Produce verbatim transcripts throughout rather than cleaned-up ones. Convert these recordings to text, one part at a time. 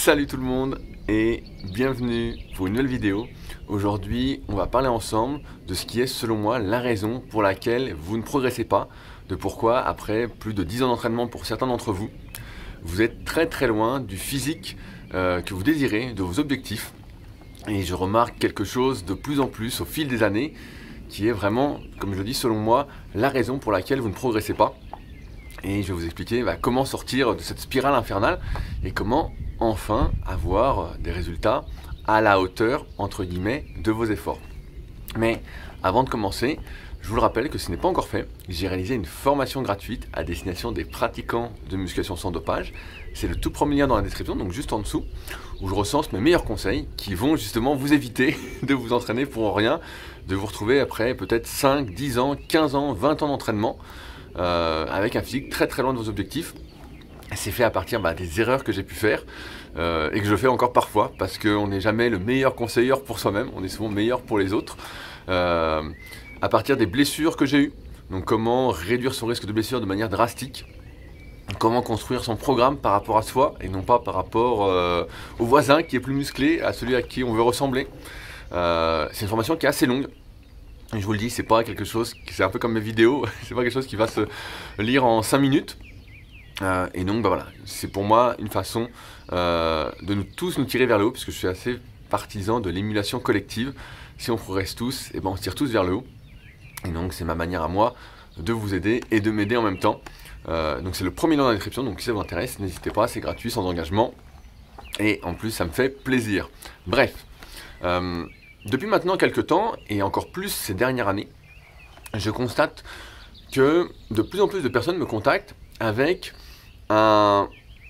Salut tout le monde et bienvenue pour une nouvelle vidéo. Aujourd'hui, on va parler ensemble de ce qui est selon moi la raison pour laquelle vous ne progressez pas, de pourquoi après plus de dix ans d'entraînement pour certains d'entre vous, vous êtes très très loin du physique euh, que vous désirez, de vos objectifs. Et je remarque quelque chose de plus en plus au fil des années qui est vraiment, comme je le dis selon moi, la raison pour laquelle vous ne progressez pas. Et je vais vous expliquer bah, comment sortir de cette spirale infernale et comment enfin avoir des résultats à la hauteur, entre guillemets, de vos efforts. Mais avant de commencer, je vous le rappelle que ce n'est pas encore fait. J'ai réalisé une formation gratuite à destination des pratiquants de musculation sans dopage. C'est le tout premier lien dans la description, donc juste en dessous, où je recense mes meilleurs conseils qui vont justement vous éviter de vous entraîner pour rien, de vous retrouver après peut-être cinq, dix ans, quinze ans, vingt ans d'entraînement euh, avec un physique très très loin de vos objectifs. C'est fait à partir bah, des erreurs que j'ai pu faire euh, et que je fais encore parfois parce qu'on n'est jamais le meilleur conseiller pour soi-même, on est souvent meilleur pour les autres. Euh, à partir des blessures que j'ai eues, donc comment réduire son risque de blessure de manière drastique, comment construire son programme par rapport à soi et non pas par rapport euh, au voisin qui est plus musclé, à celui à qui on veut ressembler. Euh, c'est une formation qui est assez longue. Je vous le dis, c'est pas quelque chose, c'est un peu comme mes vidéos, c'est pas quelque chose qui va se lire en cinq minutes. Euh, et donc bah voilà, c'est pour moi une façon euh, de nous tous nous tirer vers le haut, puisque je suis assez partisan de l'émulation collective. Si on progresse tous, et ben on se tire tous vers le haut. Et donc c'est ma manière à moi de vous aider et de m'aider en même temps. Euh, donc c'est le premier lien dans la description, donc si ça vous intéresse, n'hésitez pas, c'est gratuit, sans engagement. Et en plus ça me fait plaisir. Bref, euh, depuis maintenant quelques temps, et encore plus ces dernières années, je constate que de plus en plus de personnes me contactent avec un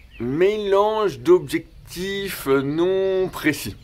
mélange d'objectifs non précis.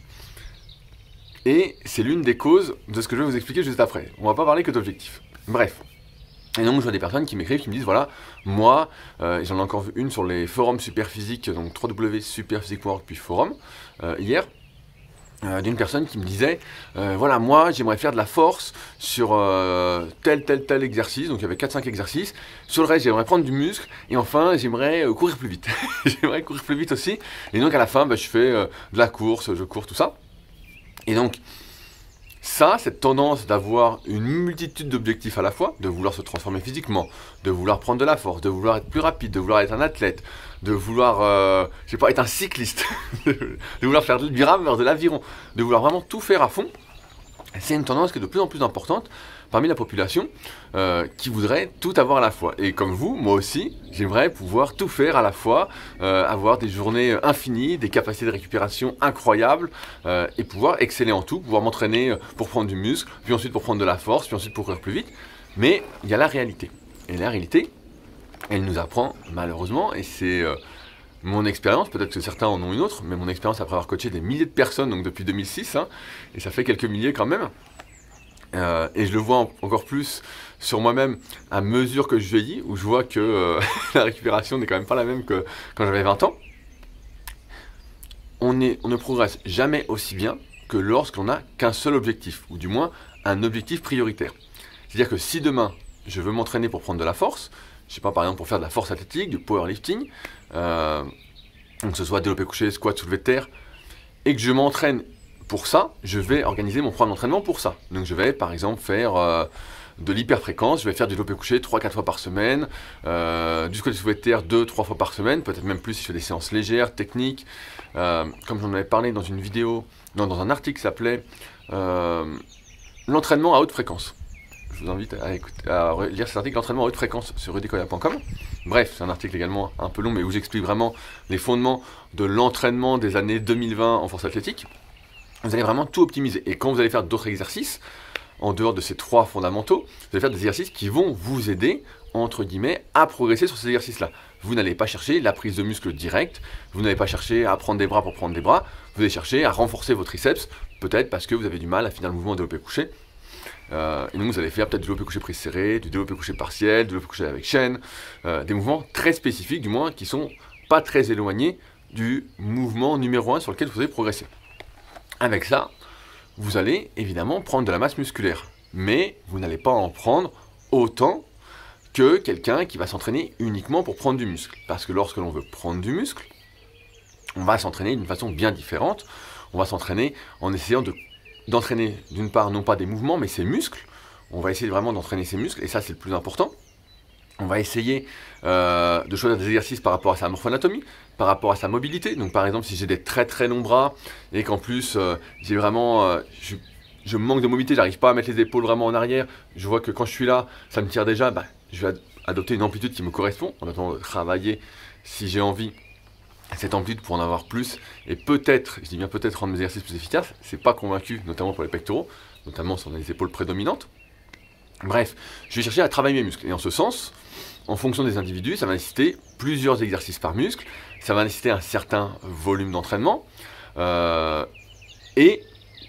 Et c'est l'une des causes de ce que je vais vous expliquer juste après. On va pas parler que d'objectifs. Bref. Et donc je vois des personnes qui m'écrivent, qui me disent voilà, moi, euh, j'en ai encore vu une sur les forums Superphysique, donc w w w point superphysique point org puis forum, euh, hier, euh, d'une personne qui me disait euh, voilà, moi j'aimerais faire de la force sur euh, tel tel tel exercice, donc il y avait quatre cinq exercices, sur le reste j'aimerais prendre du muscle, et enfin j'aimerais euh, courir plus vite. J'aimerais courir plus vite aussi, et donc à la fin bah, je fais euh, de la course, je cours, tout ça. Et donc ça, cette tendance d'avoir une multitude d'objectifs à la fois, de vouloir se transformer physiquement, de vouloir prendre de la force, de vouloir être plus rapide, de vouloir être un athlète, de vouloir, euh, je sais pas, être un cycliste, de vouloir faire du rameur, de l'aviron, de vouloir vraiment tout faire à fond, c'est une tendance qui est de plus en plus importante parmi la population euh, qui voudrait tout avoir à la fois. Et comme vous, moi aussi, j'aimerais pouvoir tout faire à la fois, euh, avoir des journées infinies, des capacités de récupération incroyables euh, et pouvoir exceller en tout, pouvoir m'entraîner pour prendre du muscle, puis ensuite pour prendre de la force, puis ensuite pour courir plus vite. Mais il y a la réalité. Et la réalité, elle nous apprend malheureusement, et c'est euh, mon expérience, peut-être que certains en ont une autre, mais mon expérience après avoir coaché des milliers de personnes, donc depuis deux mille six, hein, et ça fait quelques milliers quand même, euh, et je le vois en, encore plus sur moi-même à mesure que je vieillis, où je vois que euh, la récupération n'est quand même pas la même que quand j'avais vingt ans. On, est, on ne progresse jamais aussi bien que lorsqu'on n'a qu'un seul objectif, ou du moins un objectif prioritaire. C'est-à-dire que si demain, je veux m'entraîner pour prendre de la force, je sais pas, par exemple pour faire de la force athlétique, du powerlifting, euh, donc que ce soit développé couché, squat, soulevé de terre, et que je m'entraîne pour ça, je vais organiser mon programme d'entraînement pour ça. Donc je vais par exemple faire euh, de l'hyperfréquence, je vais faire du développé couché trois quatre fois par semaine, euh, du squat soulevé de terre deux trois fois par semaine, peut-être même plus si je fais des séances légères, techniques, euh, comme j'en avais parlé dans une vidéo, non, dans un article qui s'appelait euh, l'entraînement à haute fréquence. Je vous invite à, écouter, à lire cet article, l'entraînement à haute fréquence sur rudicoya point com. Bref, c'est un article également un peu long, mais où j'explique vraiment les fondements de l'entraînement des années deux mille vingt en force athlétique. Vous allez vraiment tout optimiser. Et quand vous allez faire d'autres exercices, en dehors de ces trois fondamentaux, vous allez faire des exercices qui vont vous aider, entre guillemets, à progresser sur ces exercices-là. Vous n'allez pas chercher la prise de muscle directe, vous n'allez pas chercher à prendre des bras pour prendre des bras, vous allez chercher à renforcer vos triceps, peut-être parce que vous avez du mal à finir le mouvement développé couché. Euh, et donc vous allez faire peut-être du développé couché prise serrée, du développé couché partiel, du développé couché avec chaîne, euh, des mouvements très spécifiques du moins qui sont pas très éloignés du mouvement numéro un sur lequel vous allez progresser. Avec ça, vous allez évidemment prendre de la masse musculaire, mais vous n'allez pas en prendre autant que quelqu'un qui va s'entraîner uniquement pour prendre du muscle. Parce que lorsque l'on veut prendre du muscle, on va s'entraîner d'une façon bien différente. On va s'entraîner en essayant de, d'entraîner d'une part non pas des mouvements mais ses muscles. On va essayer vraiment d'entraîner ses muscles et ça c'est le plus important. On va essayer euh, de choisir des exercices par rapport à sa morphoanatomie, par rapport à sa mobilité. Donc par exemple si j'ai des très très longs bras et qu'en plus euh, j'ai vraiment, euh, je, je manque de mobilité, j'arrive pas à mettre les épaules vraiment en arrière, je vois que quand je suis là, ça me tire déjà, bah, je vais ad adopter une amplitude qui me correspond, en attendant de travailler si j'ai envie cette amplitude pour en avoir plus et peut-être, je dis bien peut-être rendre mes exercices plus efficaces. C'est pas convaincu, notamment pour les pectoraux, notamment si on a les épaules prédominantes. Bref, je vais chercher à travailler mes muscles et en ce sens, en fonction des individus, ça va nécessiter plusieurs exercices par muscle, ça va nécessiter un certain volume d'entraînement euh, et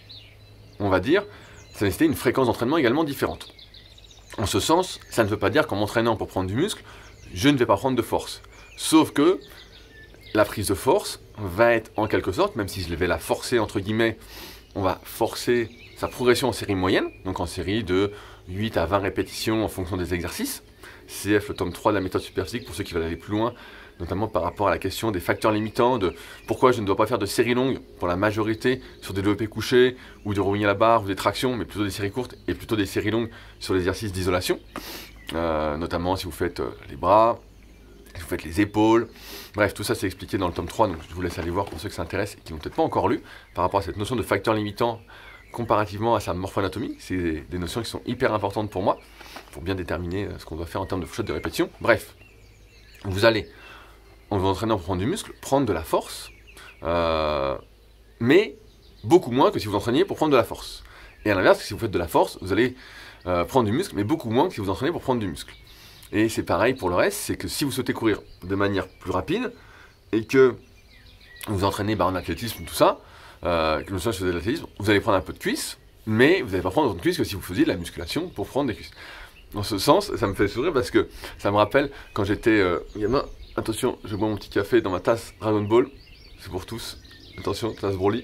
on va dire, ça va nécessiter une fréquence d'entraînement également différente. En ce sens, ça ne veut pas dire qu'en m'entraînant pour prendre du muscle, je ne vais pas prendre de force. Sauf que la prise de force va être en quelque sorte, même si je vais la forcer entre guillemets, on va forcer sa progression en série moyenne, donc en série de huit à vingt répétitions en fonction des exercices. C F, le tome trois de la méthode Superphysique, pour ceux qui veulent aller plus loin, notamment par rapport à la question des facteurs limitants, de pourquoi je ne dois pas faire de séries longues pour la majorité sur des développés couchés, ou de rowing à la barre, ou des tractions, mais plutôt des séries courtes, et plutôt des séries longues sur les exercices d'isolation, euh, notamment si vous faites euh, les bras, si vous faites les épaules, bref, tout ça c'est expliqué dans le tome trois, donc je vous laisse aller voir pour ceux que ça intéresse et qui n'ont peut-être pas encore lu, par rapport à cette notion de facteur limitant comparativement à sa morphoanatomie. C'est des notions qui sont hyper importantes pour moi, pour bien déterminer ce qu'on doit faire en termes de fourchette de répétition. Bref, vous allez, en vous entraînant pour prendre du muscle, prendre de la force, euh, mais beaucoup moins que si vous entraîniez pour prendre de la force. Et à l'inverse, si vous faites de la force, vous allez euh, prendre du muscle, mais beaucoup moins que si vous entraînez pour prendre du muscle. Et c'est pareil pour le reste, c'est que si vous souhaitez courir de manière plus rapide, et que vous entraînez bah, en athlétisme, tout ça, euh, que je faisais de l'athlétisme, vous allez prendre un peu de cuisse, mais vous n'allez pas prendre autant de cuisse que si vous faisiez de la musculation pour prendre des cuisses. Dans ce sens, ça me fait sourire parce que ça me rappelle quand j'étais euh, gamin. Attention, je bois mon petit café dans ma tasse Dragon Ball, c'est pour tous. Attention, tasse Broly.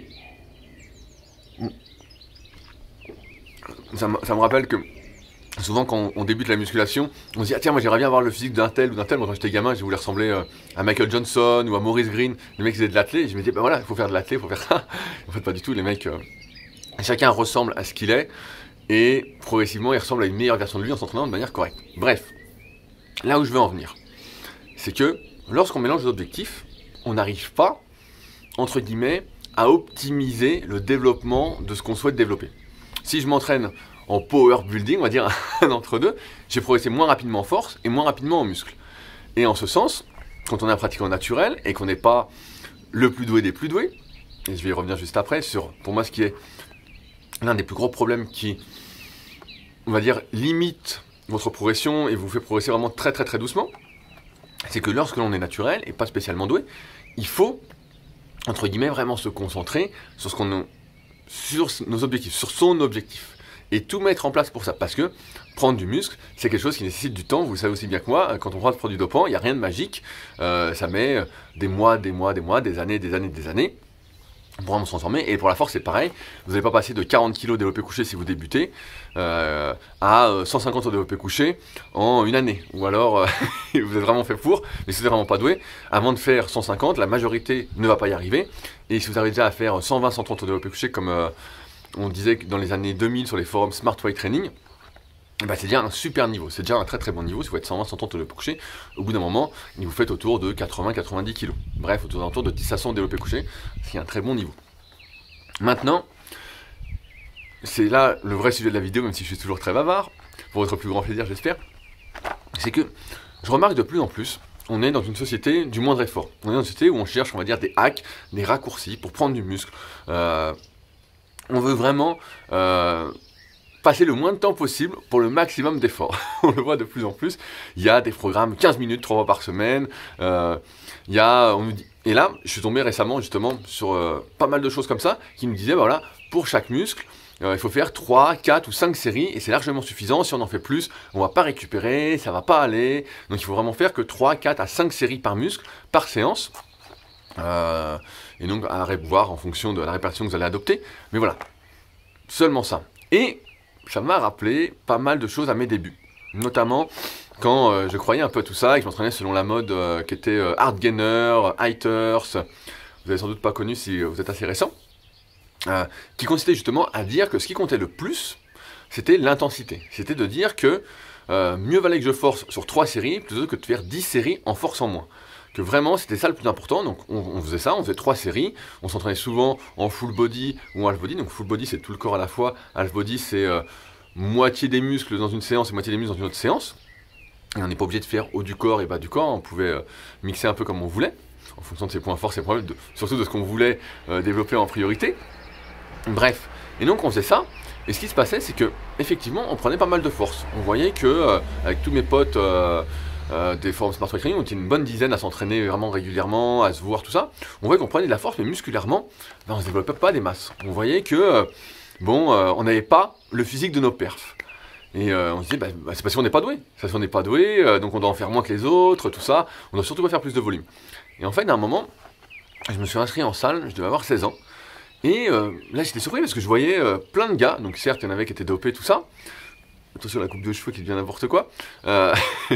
Ça, ça me rappelle que souvent quand on débute la musculation, on se dit ah tiens moi j'aimerais bien avoir le physique d'un tel ou d'un tel. Moi quand j'étais gamin, je voulais ressembler euh, à Michael Johnson ou à Maurice Green, les mecs qui faisaient de l'athlé, et je me disais ben voilà, il faut faire de l'athlé, il faut faire ça. En fait pas du tout, les mecs, euh, chacun ressemble à ce qu'il est, et progressivement il ressemble à une meilleure version de lui en s'entraînant de manière correcte. Bref, là où je veux en venir, c'est que lorsqu'on mélange les objectifs, on n'arrive pas, entre guillemets, à optimiser le développement de ce qu'on souhaite développer. Si je m'entraîne en power building, on va dire un entre-deux, j'ai progressé moins rapidement en force et moins rapidement en muscle. Et en ce sens, quand on est un pratiquant naturel et qu'on n'est pas le plus doué des plus doués, et je vais y revenir juste après, sur pour moi ce qui est l'un des plus gros problèmes qui, on va dire, limite votre progression et vous fait progresser vraiment très très très doucement, c'est que lorsque l'on est naturel et pas spécialement doué, il faut, entre guillemets, vraiment se concentrer sur ce qu'on a, sur nos objectifs, sur son objectif. Et tout mettre en place pour ça, parce que prendre du muscle, c'est quelque chose qui nécessite du temps, vous le savez aussi bien que moi, quand on prend des produits dopants, il n'y a rien de magique, euh, ça met des mois, des mois, des mois, des années, des années, des années, pour vraiment se transformer. Et pour la force c'est pareil, vous n'allez pas passer de quarante kilos développé couché si vous débutez, euh, à cent cinquante au développé couché en une année, ou alors euh, vous êtes vraiment fait pour, mais si vous n'êtes vraiment pas doué, avant de faire cent cinquante, la majorité ne va pas y arriver, et si vous arrivez déjà à faire cent vingt, cent trente au développé couché comme... Euh, on disait que dans les années deux mille sur les forums Smart Weight Training, bah c'est déjà un super niveau, c'est déjà un très très bon niveau. Si vous faites cent vingt, cent trente au développé couché, au bout d'un moment, vous faites autour de quatre-vingts à quatre-vingt-dix kilos. Bref, autour, autour de dix à cent développé couché, ce qui est un très bon niveau. Maintenant, c'est là le vrai sujet de la vidéo, même si je suis toujours très bavard, pour votre plus grand plaisir j'espère, c'est que je remarque de plus en plus, on est dans une société du moindre effort. On est dans une société où on cherche, on va dire, des hacks, des raccourcis pour prendre du muscle. Euh, On veut vraiment euh, passer le moins de temps possible pour le maximum d'efforts. On le voit de plus en plus. Il y a des programmes quinze minutes, trois fois par semaine. Euh, il y a, on nous dit, et là, je suis tombé récemment justement sur euh, pas mal de choses comme ça qui nous disaient, bah voilà, pour chaque muscle, euh, il faut faire trois, quatre ou cinq séries et c'est largement suffisant. Si on en fait plus, on ne va pas récupérer, ça ne va pas aller. Donc il faut vraiment faire que trois, quatre à cinq séries par muscle, par séance. Euh, et donc à revoir en fonction de la répartition que vous allez adopter, mais voilà, seulement ça. Et ça m'a rappelé pas mal de choses à mes débuts, notamment quand euh, je croyais un peu à tout ça et que je m'entraînais selon la mode euh, qui était euh, hard gainer, highters, vous avez sans doute pas connu si vous êtes assez récent, euh, qui consistait justement à dire que ce qui comptait le plus, c'était l'intensité. C'était de dire que euh, mieux valait que je force sur trois séries plutôt que de faire dix séries en forçant moins. Que vraiment c'était ça le plus important, donc on, on faisait ça, on faisait trois séries, on s'entraînait souvent en full body ou en half body, donc full body c'est tout le corps à la fois, half body c'est euh, moitié des muscles dans une séance et moitié des muscles dans une autre séance, et on n'est pas obligé de faire haut du corps et bas du corps, on pouvait euh, mixer un peu comme on voulait, en fonction de ses points forts, ses points faibles, de, surtout de ce qu'on voulait euh, développer en priorité, bref, et donc on faisait ça, et ce qui se passait c'est que effectivement on prenait pas mal de force, on voyait que euh, avec tous mes potes, euh, Euh, des forums Smart Training, on était une bonne dizaine à s'entraîner vraiment régulièrement, à se voir, tout ça. On voyait qu'on prenait de la force, mais musculairement, ben, on ne se développait pas des masses. On voyait que, euh, bon, euh, on n'avait pas le physique de nos perfs. Et euh, on se disait, bah, bah, c'est parce qu'on n'est pas doué. C'est parce qu'on n'est pas doué, euh, donc on doit en faire moins que les autres, tout ça. On doit surtout pas faire plus de volume. Et en fait, à un moment, je me suis inscrit en salle, je devais avoir seize ans. Et euh, là, j'étais surpris parce que je voyais euh, plein de gars, donc certes, il y en avait qui étaient dopés, tout ça. Attention, la coupe de cheveux qui devient n'importe quoi. Euh,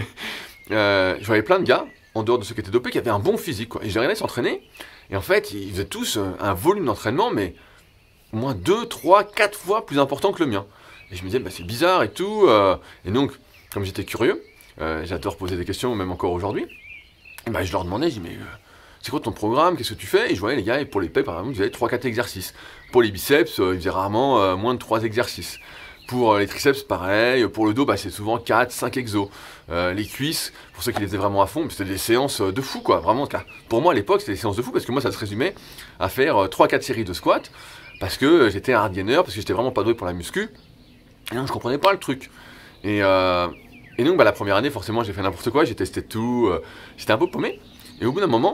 Euh, je voyais plein de gars, en dehors de ceux qui étaient dopés, qui avaient un bon physique, quoi. Et je les regardais s'entraîner, et en fait, ils faisaient tous euh, un volume d'entraînement, mais au moins deux, trois, quatre fois plus important que le mien. Et je me disais, bah, c'est bizarre et tout. Euh, et donc, comme j'étais curieux, euh, j'adore poser des questions, même encore aujourd'hui, et bah, je leur demandais, je dis, mais euh, c'est quoi ton programme, qu'est-ce que tu fais? Et je voyais les gars, et pour les pecs, par exemple, ils faisaient trois quatre exercices. Pour les biceps, euh, ils faisaient rarement euh, moins de trois exercices. Pour les triceps, pareil. Pour le dos, bah, c'est souvent quatre cinq exos. Euh, les cuisses, pour ceux qui les faisaient vraiment à fond, c'était des séances de fou, quoi. Vraiment, pour moi, à l'époque, c'était des séances de fou, parce que moi, ça se résumait à faire trois quatre séries de squats, parce que j'étais un hard gainer, parce que j'étais vraiment pas doué pour la muscu. Et donc, je comprenais pas le truc. Et, euh, et donc, bah, la première année, forcément, j'ai fait n'importe quoi, j'ai testé tout. Euh, j'étais un peu paumé. Et au bout d'un moment,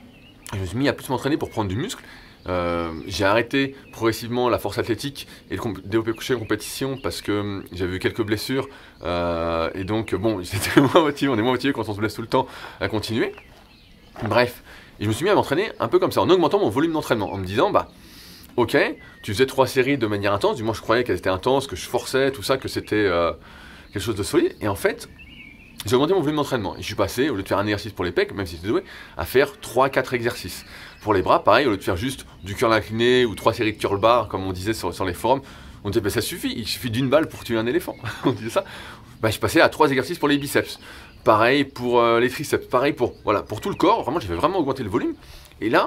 je me suis mis à plus m'entraîner pour prendre du muscle. Euh, j'ai arrêté progressivement la force athlétique et le développé couché en compétition parce que hum, j'avais eu quelques blessures euh, et donc bon, j'étais moins motivé, on est moins motivé quand on se blesse tout le temps à continuer. Bref, et je me suis mis à m'entraîner un peu comme ça, en augmentant mon volume d'entraînement, en me disant bah ok, tu faisais trois séries de manière intense, du moins je croyais qu'elles étaient intenses, que je forçais, tout ça, que c'était euh, quelque chose de solide, et en fait j'ai augmenté mon volume d'entraînement et je suis passé, au lieu de faire un exercice pour les pecs, même si j'étais doué, à faire trois quatre exercices. Pour les bras, pareil, au lieu de faire juste du curl incliné ou trois séries de curl bar, comme on disait sur, sur les forums, on disait bah, ça suffit, il suffit d'une balle pour tuer un éléphant. On disait ça. Bah, je passais à trois exercices pour les biceps. Pareil pour euh, les triceps, pareil pour, voilà, pour tout le corps. Vraiment, j'ai vraiment augmenté le volume. Et là,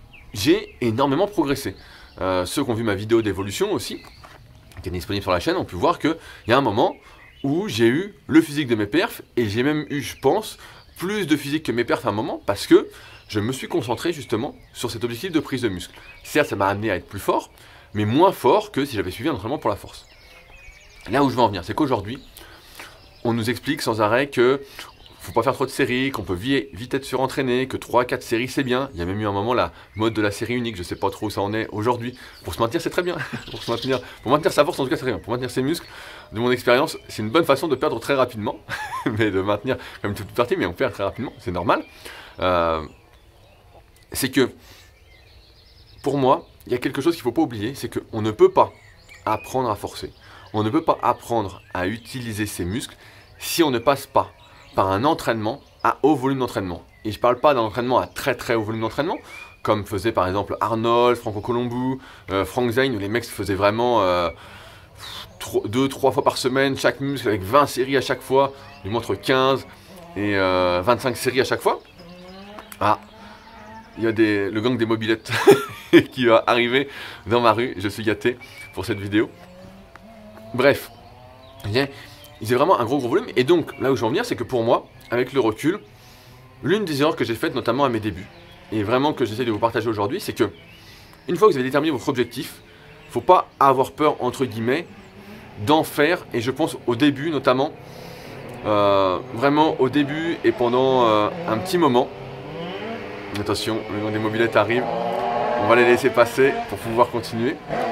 j'ai énormément progressé. Euh, ceux qui ont vu ma vidéo d'évolution aussi, qui est disponible sur la chaîne, ont pu voir qu'il y a un moment où j'ai eu le physique de mes perfs et j'ai même eu, je pense, plus de physique que mes perfs à un moment parce que je me suis concentré justement sur cet objectif de prise de muscle. Certes, ça m'a amené à être plus fort, mais moins fort que si j'avais suivi un entraînement pour la force. Là où je veux en venir, c'est qu'aujourd'hui, on nous explique sans arrêt que faut pas faire trop de séries, qu'on peut vite être surentraîné, que trois quatre séries c'est bien. Il y a même eu un moment la mode de la série unique, je sais pas trop où ça en est aujourd'hui. Pour se maintenir, c'est très bien. pour se maintenir, pour maintenir sa force, en tout cas, c'est très bien. Pour maintenir ses muscles, de mon expérience, c'est une bonne façon de perdre très rapidement, mais de maintenir comme toute partie, mais on perd très rapidement, c'est normal. Euh, c'est que, pour moi, il y a quelque chose qu'il ne faut pas oublier, c'est qu'on ne peut pas apprendre à forcer. On ne peut pas apprendre à utiliser ses muscles si on ne passe pas par un entraînement à haut volume d'entraînement. Et je ne parle pas d'un entraînement à très très haut volume d'entraînement, comme faisait par exemple Arnold, Franco Colombo, euh, Frank Zane, où les mecs faisaient vraiment euh, deux trois fois par semaine, chaque muscle avec vingt séries à chaque fois, du moins entre quinze et euh, vingt-cinq séries à chaque fois. Ah, il y a des, le gang des mobilettes qui va arriver dans ma rue, je suis gâté pour cette vidéo. Bref, il y a vraiment un gros gros volume, et donc là où je veux en venir, c'est que pour moi, avec le recul, l'une des erreurs que j'ai faites notamment à mes débuts, et vraiment que j'essaie de vous partager aujourd'hui, c'est que une fois que vous avez déterminé votre objectif, il ne faut pas avoir peur, entre guillemets, d'en faire, et je pense au début notamment, euh, vraiment au début et pendant euh, un petit moment. Attention, le gang des mobilettes arrive, on va les laisser passer pour pouvoir continuer.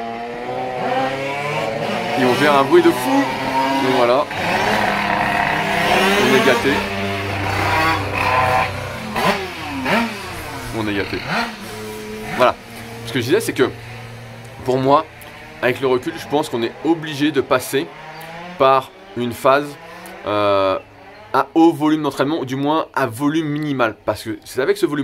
Ils vont faire un bruit de fou, et voilà, on est gâté. On est gâté. Voilà, ce que je disais, c'est que pour moi, avec le recul, je pense qu'on est obligé de passer par une phase euh, à haut volume d'entraînement, ou du moins à volume minimal, parce que c'est avec ce volume-là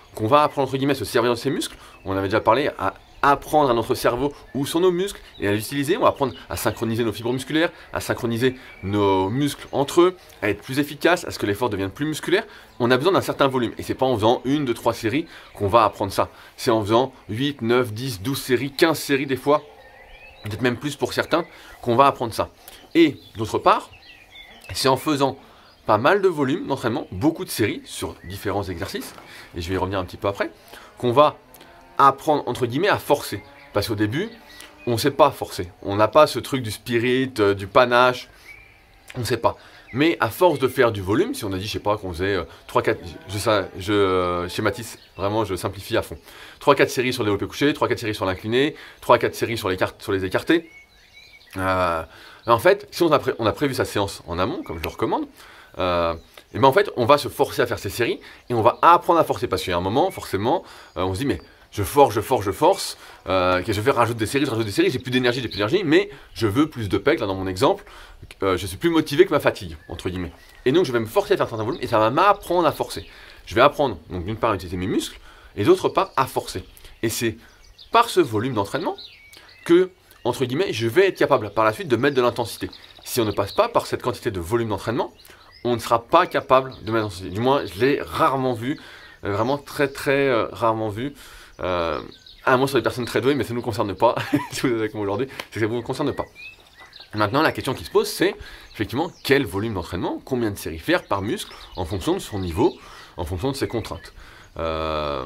qu'on va apprendre entre guillemets à se servir de ses muscles. On avait déjà parlé à apprendre à notre cerveau où sont nos muscles et à l'utiliser. On va apprendre à synchroniser nos fibres musculaires, à synchroniser nos muscles entre eux, à être plus efficace, à ce que l'effort devienne plus musculaire. On a besoin d'un certain volume et c'est pas en faisant une, deux, trois séries qu'on va apprendre ça. C'est en faisant huit, neuf, dix, douze séries, quinze séries des fois, peut-être même plus pour certains, qu'on va apprendre ça. Et d'autre part, c'est en faisant pas mal de volume d'entraînement, beaucoup de séries sur différents exercices, et je vais y revenir un petit peu après, qu'on va apprendre entre guillemets à forcer. Parce qu'au début, on ne sait pas forcer. On n'a pas ce truc du spirit, euh, du panache, on ne sait pas. Mais à force de faire du volume, si on a dit, je sais pas, qu'on faisait euh, trois quatre, je, je, je euh, schématise, vraiment je simplifie à fond. trois quatre séries sur le développé couché, trois quatre séries sur l'incliné, trois quatre séries sur les, sur les écartés. Euh, en fait, si on a, pré on a prévu sa séance en amont, comme je le recommande, euh, et ben en fait, on va se forcer à faire ces séries et on va apprendre à forcer. Parce qu'il y a un moment, forcément, euh, on se dit, mais je force, je force, je force, euh, que je vais rajouter des séries, je rajoute des séries, j'ai plus d'énergie, j'ai plus d'énergie, mais je veux plus de pecs, là dans mon exemple, euh, je suis plus motivé que ma fatigue, entre guillemets. Et donc je vais me forcer à faire certains volumes, et ça va m'apprendre à forcer. Je vais apprendre, donc d'une part à utiliser mes muscles, et d'autre part à forcer. Et c'est par ce volume d'entraînement que, entre guillemets, je vais être capable par la suite de mettre de l'intensité. Si on ne passe pas par cette quantité de volume d'entraînement, on ne sera pas capable de mettre de l'intensité. Du moins, je l'ai rarement vu, euh, vraiment très très euh, rarement vu. Euh, à moins sur des personnes très douées, mais ça ne nous concerne pas, si vous êtes avec moi aujourd'hui, c'est que ça ne vous concerne pas. Maintenant, la question qui se pose, c'est effectivement quel volume d'entraînement, combien de séries faire par muscle, en fonction de son niveau, en fonction de ses contraintes. Euh,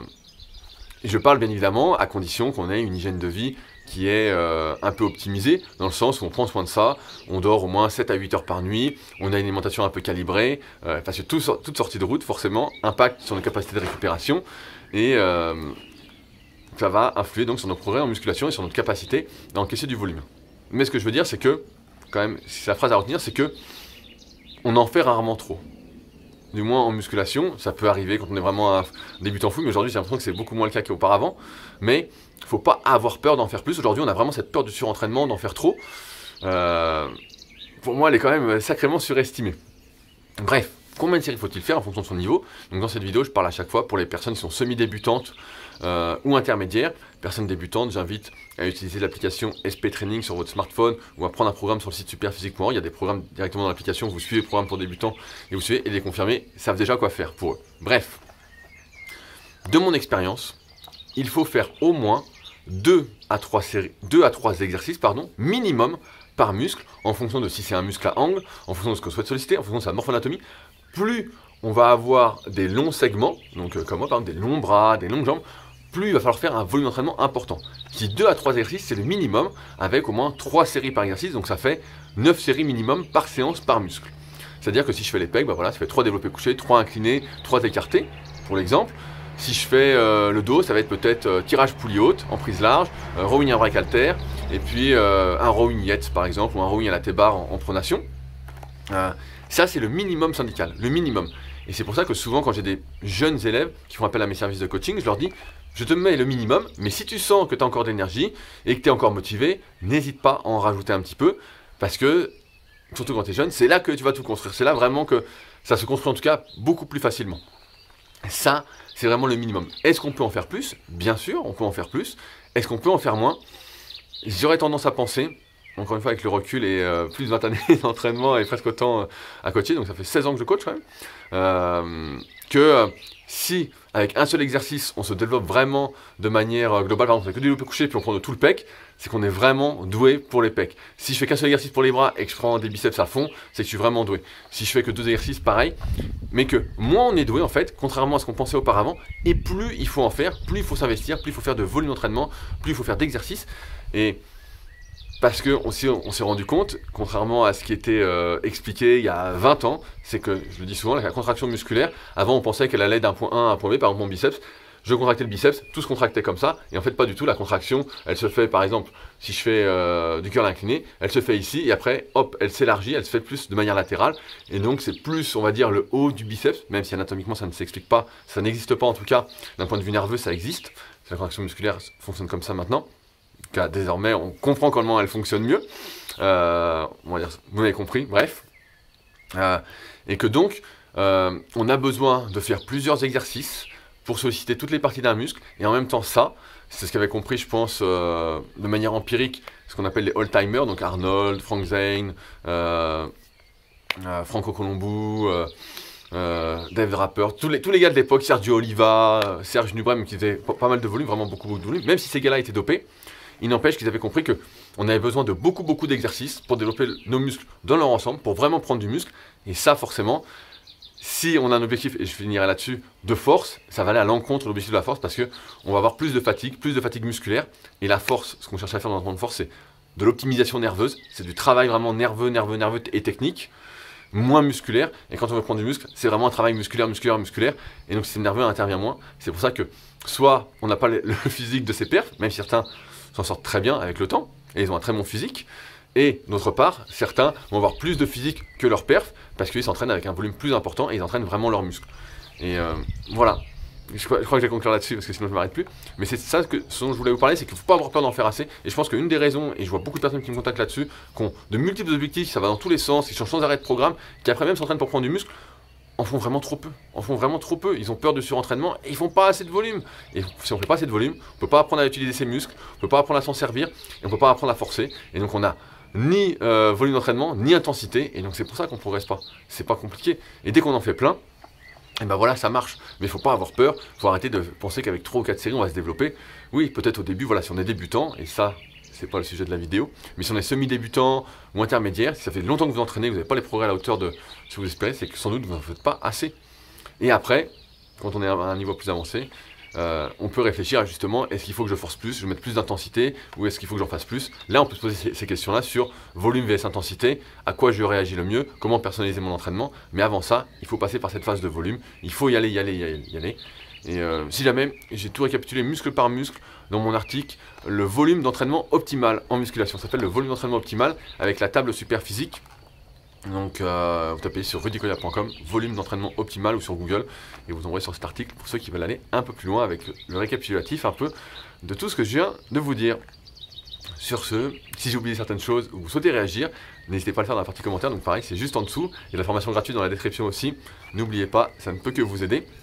je parle bien évidemment à condition qu'on ait une hygiène de vie qui est euh, un peu optimisée, dans le sens où on prend soin de ça, on dort au moins sept à huit heures par nuit, on a une alimentation un peu calibrée, euh, parce que tout, toute sortie de route, forcément, impacte sur nos capacités de récupération, et euh, ça va influer donc sur nos progrès en musculation et sur notre capacité à encaisser du volume. Mais ce que je veux dire, c'est que, quand même, c'est la phrase à retenir, c'est que on en fait rarement trop. Du moins en musculation, ça peut arriver quand on est vraiment un débutant fou, mais aujourd'hui j'ai l'impression que c'est beaucoup moins le cas qu'auparavant. Mais il ne faut pas avoir peur d'en faire plus. Aujourd'hui on a vraiment cette peur du surentraînement, d'en faire trop. Euh, pour moi elle est quand même sacrément surestimée. Bref. Combien de séries faut-il faire en fonction de son niveau? Donc dans cette vidéo, je parle à chaque fois pour les personnes qui sont semi-débutantes euh, ou intermédiaires. Personnes débutantes, j'invite à utiliser l'application S P Training sur votre smartphone ou à prendre un programme sur le site superphysique point org. Il y a des programmes directement dans l'application, vous suivez le programme pour débutants et vous suivez et les confirmés savent déjà quoi faire pour eux. Bref, de mon expérience, il faut faire au moins deux à trois séries, deux à trois exercices pardon, minimum par muscle en fonction de si c'est un muscle à angle, en fonction de ce qu'on souhaite solliciter, en fonction de sa morphoanatomie. Plus on va avoir des longs segments, donc euh, comme moi par exemple des longs bras, des longues jambes, plus il va falloir faire un volume d'entraînement important. Si deux à trois exercices c'est le minimum, avec au moins trois séries par exercice, donc ça fait neuf séries minimum par séance par muscle. C'est-à-dire que si je fais les pecs, bah voilà, ça fait trois développés couchés, trois inclinés, trois écartés, pour l'exemple. Si je fais euh, le dos, ça va être peut-être euh, tirage poulie haute en prise large, euh, rowing à break halter, et puis euh, un rowing yet par exemple, ou un rowing à la T-bar en, en pronation. Euh, ça c'est le minimum syndical, le minimum. Et c'est pour ça que souvent quand j'ai des jeunes élèves qui font appel à mes services de coaching, je leur dis, je te mets le minimum, mais si tu sens que tu as encore d'énergie et que tu es encore motivé, n'hésite pas à en rajouter un petit peu, parce que, surtout quand tu es jeune, c'est là que tu vas tout construire. C'est là vraiment que ça se construit en tout cas beaucoup plus facilement. Ça, c'est vraiment le minimum. Est-ce qu'on peut en faire plus? Bien sûr, on peut en faire plus. Est-ce qu'on peut en faire moins? J'aurais tendance à penser, encore une fois avec le recul et euh, plus de vingt années d'entraînement et presque autant euh, à coacher, donc ça fait seize ans que je coach quand même, euh, que euh, si avec un seul exercice on se développe vraiment de manière euh, globale, par exemple on fait que du développé couché puis on prend de tout le pec, c'est qu'on est vraiment doué pour les pecs. Si je fais qu'un seul exercice pour les bras et que je prends des biceps à fond, c'est que je suis vraiment doué. Si je fais que deux exercices, pareil, mais que moins on est doué en fait, contrairement à ce qu'on pensait auparavant, et plus il faut en faire, plus il faut s'investir, plus il faut faire de volume d'entraînement, plus il faut faire d'exercices. Et parce qu'on s'est rendu compte, contrairement à ce qui était euh, expliqué il y a vingt ans, c'est que, je le dis souvent, la contraction musculaire, avant on pensait qu'elle allait d'un point A à un point B, par exemple mon biceps, je contractais le biceps, tout se contractait comme ça, et en fait pas du tout, la contraction, elle se fait par exemple, si je fais euh, du curl incliné, elle se fait ici, et après, hop, elle s'élargit, elle se fait plus de manière latérale, et donc c'est plus, on va dire, le haut du biceps, même si anatomiquement ça ne s'explique pas, ça n'existe pas en tout cas, d'un point de vue nerveux ça existe, la contraction musculaire fonctionne comme ça maintenant. Car désormais on comprend comment elle fonctionne mieux, euh, on va dire, vous m'avez compris, bref, euh, et que donc euh, on a besoin de faire plusieurs exercices pour solliciter toutes les parties d'un muscle. Et en même temps, ça, c'est ce qu'avait compris, je pense, euh, de manière empirique, ce qu'on appelle les all-timers, donc Arnold, Frank Zane, euh, euh, Franco Colombo, euh, euh, Dave Draper, tous les, tous les gars de l'époque, Sergio Oliva, euh, Serge Nubrem, qui faisaient pas mal de volume, vraiment beaucoup, beaucoup de volume, même si ces gars-là étaient dopés, il n'empêche qu'ils avaient compris qu'on avait besoin de beaucoup, beaucoup d'exercices pour développer nos muscles dans leur ensemble, pour vraiment prendre du muscle. Et ça, forcément, si on a un objectif, et je finirai là-dessus, de force, ça va aller à l'encontre de l'objectif de la force parce qu'on va avoir plus de fatigue, plus de fatigue musculaire. Et la force, ce qu'on cherche à faire dans l'entraînement de force, c'est de l'optimisation nerveuse, c'est du travail vraiment nerveux, nerveux, nerveux et technique, moins musculaire. Et quand on veut prendre du muscle, c'est vraiment un travail musculaire, musculaire, musculaire. Et donc, le système nerveux intervient moins. C'est pour ça que soit on n'a pas le physique de ses perfs, même si certains s'en sortent très bien avec le temps, et ils ont un très bon physique. Et d'autre part, certains vont avoir plus de physique que leur perf, parce qu'ils s'entraînent avec un volume plus important, et ils entraînent vraiment leurs muscles. Et euh, voilà, je crois, je crois que je vais conclure là-dessus, parce que sinon je ne m'arrête plus. Mais c'est ça que, ce dont je voulais vous parler, c'est qu'il ne faut pas avoir peur d'en faire assez. Et je pense qu'une des raisons, et je vois beaucoup de personnes qui me contactent là-dessus, qui ont de multiples objectifs, ça va dans tous les sens, qui changent sans arrêt de programme, qui après même s'entraînent pour prendre du muscle, en font vraiment trop peu, en font vraiment trop peu, ils ont peur de surentraînement et ils font pas assez de volume. Et si on fait pas assez de volume, on peut pas apprendre à utiliser ses muscles, on peut pas apprendre à s'en servir, et on peut pas apprendre à forcer, et donc on a ni euh, volume d'entraînement, ni intensité, et donc c'est pour ça qu'on progresse pas, c'est pas compliqué. Et dès qu'on en fait plein, et ben voilà, ça marche, mais il faut pas avoir peur, il faut arrêter de penser qu'avec trois ou quatre séries on va se développer. Oui, peut-être au début, voilà, si on est débutant, et ça, c'est pas le sujet de la vidéo, mais si on est semi-débutant ou intermédiaire, si ça fait longtemps que vous entraînez, vous n'avez pas les progrès à la hauteur de ce que vous espérez, c'est que sans doute vous n'en faites pas assez. Et après, quand on est à un niveau plus avancé, euh, on peut réfléchir à justement, est-ce qu'il faut que je force plus, je mette plus d'intensité, ou est-ce qu'il faut que j'en fasse plus? Là, on peut se poser ces, ces questions-là sur volume vs intensité, à quoi je réagis le mieux, comment personnaliser mon entraînement. Mais avant ça, il faut passer par cette phase de volume, il faut y aller, y aller, y aller, y aller. Et euh, si jamais, j'ai tout récapitulé muscle par muscle dans mon article, le volume d'entraînement optimal en musculation, ça s'appelle le volume d'entraînement optimal avec la table super physique. Donc euh, vous tapez sur rudy koya point com, volume d'entraînement optimal, ou sur Google, et vous envoyez sur cet article pour ceux qui veulent aller un peu plus loin avec le récapitulatif un peu de tout ce que je viens de vous dire. Sur ce, si j'ai oublié certaines choses ou vous souhaitez réagir, n'hésitez pas à le faire dans la partie commentaire, donc pareil, c'est juste en dessous, il y a la formation gratuite dans la description aussi, n'oubliez pas, ça ne peut que vous aider.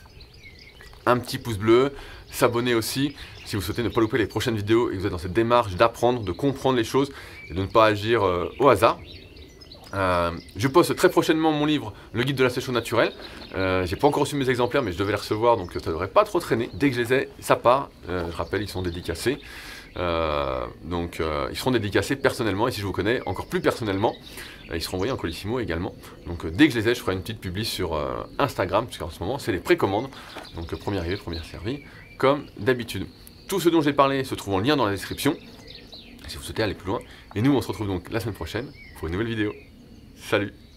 Un petit pouce bleu, s'abonner aussi si vous souhaitez ne pas louper les prochaines vidéos et que vous êtes dans cette démarche d'apprendre, de comprendre les choses et de ne pas agir euh, au hasard. Euh, je poste très prochainement mon livre, le guide de la sèche naturelle. Euh, j'ai pas encore reçu mes exemplaires, mais je devais les recevoir, donc ça devrait pas trop traîner. Dès que je les ai, ça part. Euh, je rappelle, ils sont dédicacés. Euh, donc euh, ils seront dédicacés personnellement, et si je vous connais encore plus personnellement, euh, ils seront envoyés en colissimo également. Donc euh, dès que je les ai, je ferai une petite publi sur euh, Instagram, puisqu'en ce moment c'est les précommandes. Donc euh, premier arrivé, premier servi, comme d'habitude. Tout ce dont j'ai parlé se trouve en lien dans la description, si vous souhaitez aller plus loin. Et nous, on se retrouve donc la semaine prochaine pour une nouvelle vidéo. Salut!